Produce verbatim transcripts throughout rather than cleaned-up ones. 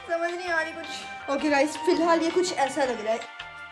समझ नहीं आ रही कुछ। ओके गाइस, फिलहाल ये कुछ ऐसा लग रहा है।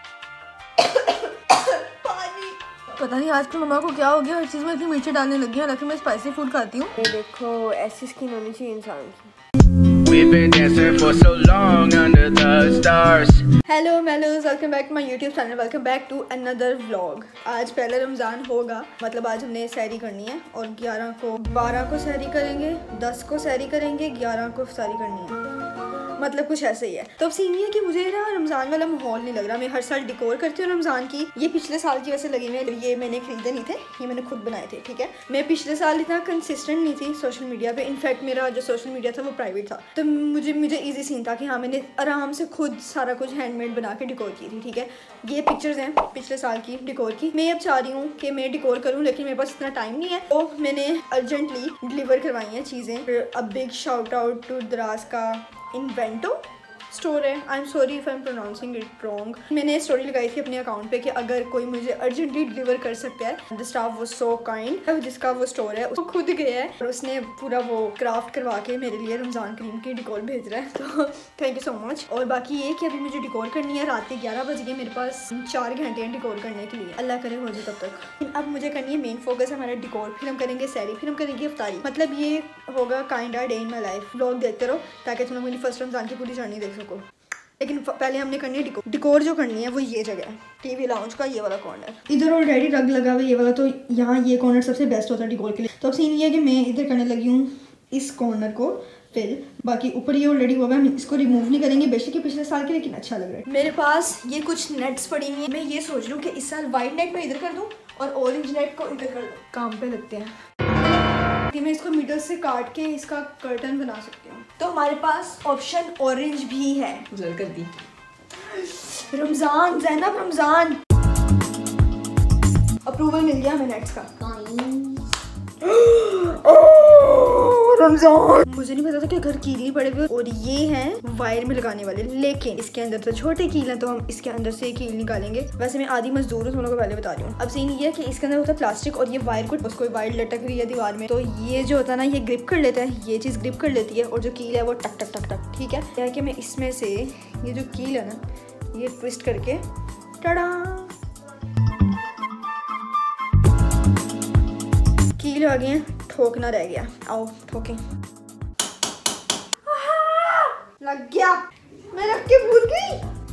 पानी। पता नहीं आजकल मम्मा को क्या हो गया, हर चीज़ में इतनी मिर्ची डालने लगी है। हालांकि मैं स्पाइसी फूड खाती हूँ। ये देखो, ऐसी स्किन होनी चाहिए इंसान की। We've been dancing for so long under the stars. Hello mellows, welcome back to my YouTube channel. Welcome back to another vlog. आज पहला रमज़ान होगा, मतलब आज हमने सहरी करनी है और ग्यारह को बारह को सहरी करेंगे, दस को सहरी करेंगे, ग्यारह को सहरी करनी है, मतलब कुछ ऐसे ही है। तो अब सीन ये है कि मुझे ना रमज़ान वाला माहौल नहीं लग रहा। मैं हर साल डिकोर करती हूँ रमज़ान की। ये पिछले साल की वैसे लगी हुई है, ये मैंने खरीदे नहीं थे, ये मैंने खुद बनाए थे, ठीक है। मैं पिछले साल इतना कंसिस्टेंट नहीं थी सोशल मीडिया पे। इनफैक्ट मेरा जो सोशल मीडिया था वो प्राइवेट था, तो मुझे मुझे ईजी सीन था कि हाँ मैंने आराम से खुद सारा कुछ हैंडमेड बना के डिकोर की थी, ठीक है। ये पिक्चर्स हैं पिछले साल की डिकोर की। मैं अब चाह रही हूँ कि मैं डिकोर करूँ, लेकिन मेरे पास इतना टाइम नहीं है, तो मैंने अर्जेंटली डिलीवर करवाई हैं चीज़ें। A big shout out to Daraz का इन्वेंटो स्टोर है। I am sorry if I am pronouncing it wrong. मैंने स्टोरी लगाई थी अपने अकाउंट पे कि अगर कोई मुझे अर्जेंटली डिलीवर कर सकता है। The staff was so kind. जिसका वो स्टोर है वो खुद गया है और उसने पूरा वो क्राफ्ट करवा के मेरे लिए रमज़ान करीम की डिकोर भेज रहा है, तो थैंक यू सो मच। और बाकी ये कि अभी मुझे डिकोर करनी है। रात के ग्यारह बज गए, मेरे पास चार घंटे हैं डिकोर करने के लिए। अल्लाह करे हो जाए तब तक। अब मुझे करनी है मेन फोकस हमारा डिकोर। फिर हम करेंगे सहरी, फिर हम करेंगे इफ्तारी। मतलब ये होगा kinda day in my life. Vlog देखते रहो ताकि तुम लोग मेरी फर्स्ट रमज़ान की पूरी जर्नी देख सको। लेकिन पहले हमने करनी है डिकोर। डिकोर जो करनी है वो ये जगह है, टीवी लाउंज का ये वाला कॉर्नर। इधर ऑलरेडी रग लगा हुआ है ये वाला, तो यहाँ ये कॉर्नर सबसे बेस्ट होता है डिकोर के लिए। तो अब सीन ये है कि मैं इधर करने लगी हूँ इस कॉर्नर को फिल। बाकी ऊपर ये ऑलरेडी हुआ है, हम इसको रिमूव नहीं करेंगे, बेशक कि पिछले साल के, लेकिन अच्छा लग रहा है। मेरे पास ये कुछ नेट्स पड़ी हुई है। मैं ये सोच रही हूँ कि इस साल वाइट नेट में इधर कर दूँ और ऑरेंज नेट को इधर कर दूँ। काम पे लगते हैं। मैं इसको मिडल से काट के इसका कर्टन बना सकती हूँ। तो हमारे पास ऑप्शन ऑरेंज भी है। जल कर दी। रमजान ज़ैनब, रमजान अप्रूवल मिल गया हमें नेट्स का। रमजान। मुझे नहीं पता था कि घर कील पड़े हुए और ये हैं वायर में लगाने वाले, लेकिन इसके अंदर तो छोटे कील हैं, तो हम इसके अंदर से कील निकालेंगे। वैसे मैं आधी मजदूर हूँ, तुम लोगों को पहले बता रही हूँ। अब सीन ये है कि इसके अंदर होता है प्लास्टिक और ये वायर को उसको वायर लटक रही है दीवार में, तो ये जो होता है ना ये ग्रिप कर लेता है, ये चीज़ ग्रिप कर लेती है और जो कील है वो टक टक टक टक, ठीक है। क्या है कि मैं इसमें से ये जो कील है ना ये ट्विस्ट करके टड़ा कील आ गए, ठोकना रह गया। आओ ठोके। लग गया, मैं रख के भूल गई।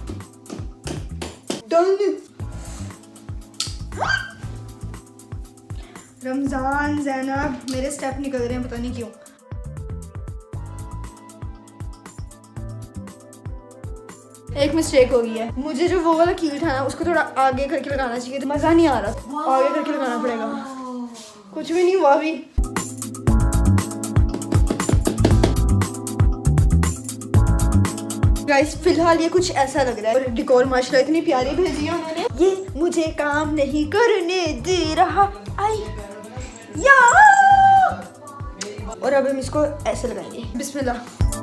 रमजान ज़ैनब, मेरे स्टेप निकल रहे हैं पता नहीं क्यों। एक मिस्टेक हो गई है। मुझे जो वो वाला कील था ना उसको थोड़ा आगे करके लगाना चाहिए, तो मज़ा नहीं आ रहा। आगे करके लगाना पड़ेगा। कुछ भी नहीं हुआ अभी। गाइस फिलहाल ये कुछ ऐसा लग रहा है। और डिकोर माशाल्लाह इतनी प्यारी भेजी है उन्होंने। ये मुझे काम नहीं करने दे रहा। आई या। और अब हम इसको ऐसे लगाएंगे। बिस्मिल्लाह।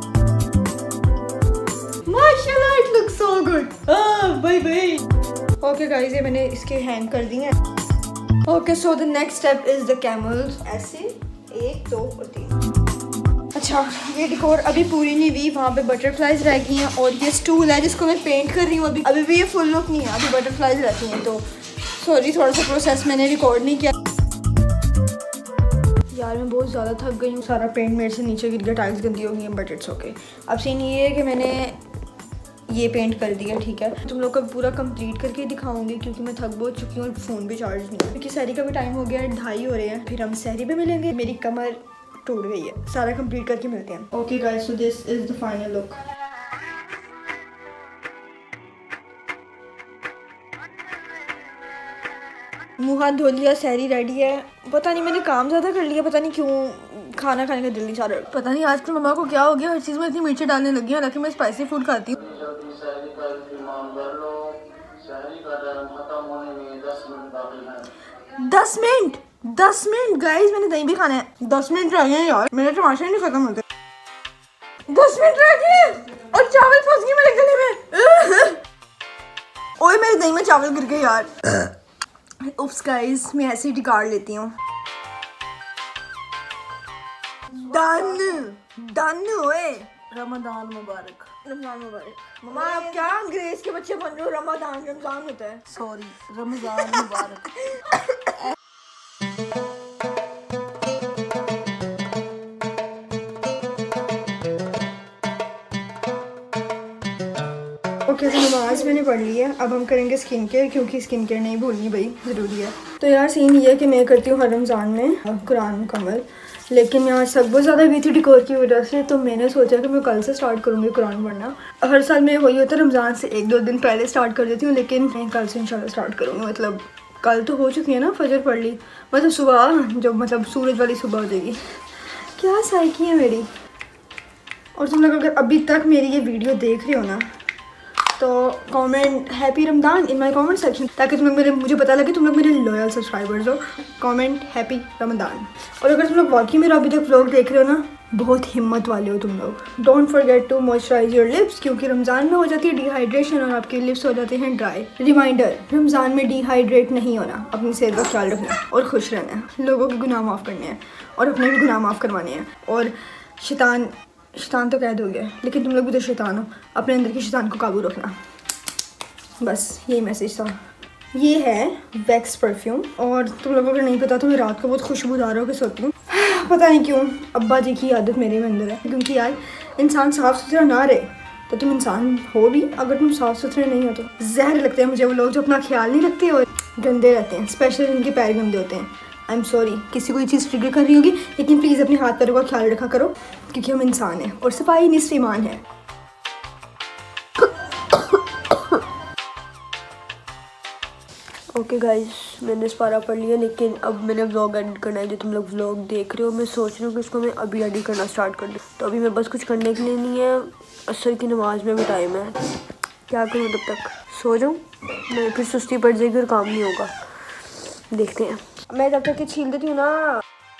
माशाल्लाह it looks so good. Bye bye. Okay guys, ये मैंने इसके हैंग कर दिए हैं। Okay so the next step is the camels. ऐसे एक दो और तीन। अच्छा ये डिकोर अभी पूरी नहीं हुई, वहाँ पे बटरफ्लाइज रह गई हैं और ये स्टूल है जिसको मैं पेंट कर रही हूँ। अभी अभी भी ये फुल लुक नहीं है, अभी बटरफ्लाइज रहती हैं, तो सॉरी थोड़ा सा प्रोसेस मैंने रिकॉर्ड नहीं किया। यार मैं बहुत ज़्यादा थक गई हूँ, सारा पेंट मेरे से नीचे गिर गया, टाइल्स गंदी हो गई हैं, बट इट्स ओके। अब सीन ये है कि मैंने ये पेंट कर दिया, ठीक है। तुम लोग को पूरा कंप्लीट करके दिखाऊंगी क्योंकि मैं थक बहुत चुकी हूँ और फ़ोन भी चार्ज नहीं है, क्योंकि सहरी का भी टाइम हो गया है, ढाई हो रहे हैं। फिर हम सहरी पे मिलेंगे। मेरी कमर टूट गई है, सारा कंप्लीट करके मिलते हैं। Okay guys, so this is the final look. मुँह हाथ धो लिया, सहरी रेडी है। पता नहीं मैंने काम ज़्यादा कर लिया, पता नहीं क्यों खाना खाने का दिल नहीं चाह रहा। पता नहीं आजकल मम्मा को क्या हो गया, हर चीज़ में इतनी मिर्ची डालने लगी है। हालांकि मैं स्पाइसी फूड खाती हूँ। दस मिनट दस मिनट गाइस, मैंने दही भी खाना है। दस मिनट रह गए यार, मेरे टमाटर नहीं खत्म होते। दस मिनट रह गए और चावल फंस गए मेरे गले में। ओए मेरे दही में चावल गिर गए यार। उप्स गाइस, मैं ऐसे ही टिकाड़ लेती हूँ। डन डन हुए। रमजान मुबारक। रमजान मुबारक। मम्मा आप क्या अंग्रेज के बच्चे बन रहे हो? रमजान रमजान होता है। सॉरी, रमजान मुबारक। ओके तो नमाज मैंने पढ़ ली है, अब हम करेंगे स्किन केयर, क्योंकि स्किन केयर नहीं भूलनी भाई, ज़रूरी है। तो यार सीन ये है कि मैं करती हूँ हर रमज़ान में कुरान मुकम्मल, लेकिन यहाँ सब बहुत ज़्यादा हुई थी डिकोर की वजह से, तो मैंने सोचा कि मैं कल से स्टार्ट करूँगी कुरान पढ़ना। हर साल मैं वही होता है, रमज़ान से एक दो दिन पहले स्टार्ट कर देती हूँ, लेकिन मैं कल से इंशाल्लाह स्टार्ट करूँगी। मतलब कल तो हो चुकी है ना, फजर पढ़ ली, मतलब सुबह जब मतलब सूरज वाली सुबह हो जाएगी। क्या साइकी है मेरी। और तुम लोग अगर अभी तक मेरी ये वीडियो देख रहे हो ना, तो comment happy Ramzan in my comment section, ताकि तुम लोग मेरे मुझे पता लगे तुम लोग मेरे लॉयल सब्सक्राइबर्स हो। Comment happy Ramzan. और अगर तुम लोग वाकई मेरा अभी तक व्लॉग देख रहे हो ना, बहुत हिम्मत वाले हो तुम लोग। Don't forget to moisturise your lips, क्योंकि रमज़ान में हो जाती है डिहाइड्रेशन और आपके लिप्स हो जाते हैं ड्राई। रिमाइंडर, रमज़ान में डिहाइड्रेट नहीं होना, अपनी सेहत का ख्याल रखना और खुश रहना है। लोगों के गुनाह माफ़ करने हैं और अपने भी गुनाह माफ़ करवाने हैं। और शैतान शैतान तो कैद हो गया, लेकिन तुम लोग भी तो शैतान हो, अपने अंदर के शैतान को काबू रखना। बस यही मैसेज था। ये है वैक्स परफ्यूम, और तुम लोगों को नहीं पता तो मैं रात को बहुत खुशबूदार होकर सोती हूँ। पता नहीं क्यों, अब्बा जी की आदत मेरे में अंदर है, क्योंकि यार इंसान साफ़ सुथरा ना रहे तो तुम इंसान हो भी, अगर तुम साफ़ सुथरे नहीं हो तो जहर लगते हैं मुझे वो लोग जो अपना ख्याल नहीं रखते और गंदे रहते हैं, स्पेशली जिनके पैर गंदे होते हैं। आई एम सॉरी, किसी को ये चीज़ ट्रिगर कर रही होगी, लेकिन प्लीज़ अपने हाथ पैरों का ख्याल रखा करो, क्योंकि हम इंसान हैं और सफाई निस्फ़ ईमान है। ओके गाइस, मैंने इस पारा पढ़ लिया, लेकिन अब मैंने व्लॉग एडिट करना है। जो तुम लोग व्लॉग देख रहे हो, मैं सोच रही हूँ कि इसको मैं अभी एडिट करना स्टार्ट कर दूँ। तो अभी मैं बस कुछ करने के लिए नहीं है, असर की नमाज में भी टाइम है। क्या करूँ तब तक? सो जाऊँ? नहीं, फिर सुस्ती पड़ जाएगी और काम नहीं होगा। देखते हैं। मैं तब तक के छील देती हूँ ना।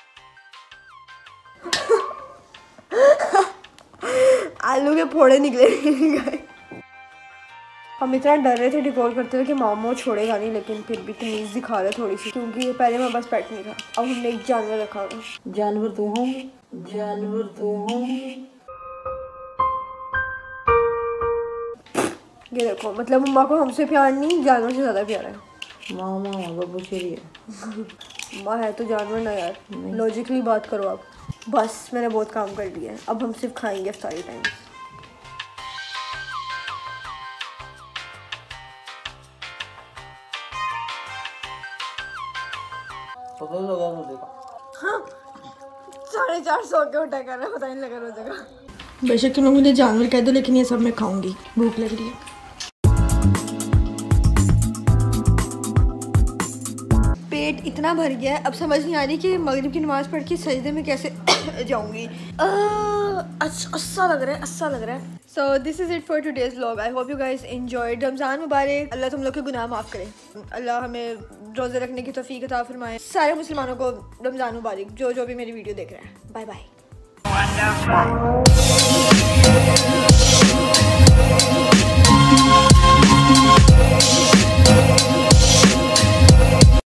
आलू के फोड़े निकले। हम इतना डर रहे थे डिकोर करते हुए कि मामू छोड़ेगा नहीं, लेकिन फिर भी तमीज़ दिखा रहे थोड़ी सी, क्योंकि ये पहले मेरे पास पेट नहीं था। अब हमने एक जानवर रखा हुआ। जानवर तो होंगे, जानवर तो होंगे। ये देखो, मतलब मम्मा को हमसे प्यार नहीं, जानवर से ज़्यादा प्यार है। मामा बाबू है। माँ है तो जानवर ना यार, लॉजिकली बात करो आप। बस मैंने बहुत काम कर लिया है, अब हम सिर्फ खाएंगे इफ्तारी टाइम। हाँ, साढ़े चार सौ के उठा कर रहा है, पता नहीं लगा रोजेगा। बेशक तुम लोग मुझे जानवर कह दो, लेकिन ये सब मैं खाऊंगी, भूख लग रही है। पेट इतना भर गया है, अब समझ नहीं आ रही कि मगरिब की नमाज पढ़ के सजदे में कैसे जाऊंगी। अच्छा लग रहा है, अच्छा लग रहा है। So this is it for today's vlog. I hope you guys enjoyed. Ramzan मुबारक। अल्लाह तुम लोग के गुनाह माफ़ करे, अल्लाह हमें रोज़े रखने की तौफीक अता फरमाए। सारे मुसलमानों को रमज़ान मुबारक, जो जो भी मेरी वीडियो देख रहे हैं। Bye bye.